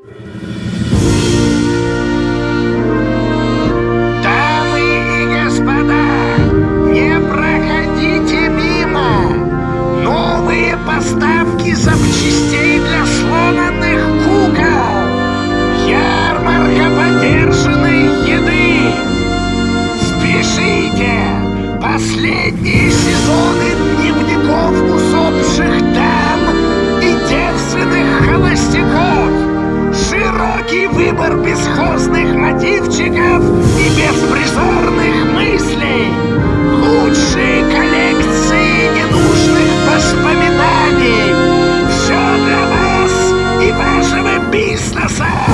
Дамы и господа, не проходите мимо! Новые поставки запчастей для сломанных кукол! Ярмарка подержанной еды! Спешите! Последние сезоны дневников усопших дам и девственных холостяков! Широкий выбор бесхозных мотивчиков и беспризорных мыслей! Лучшие коллекции ненужных воспоминаний! Все для вас и вашего бизнеса!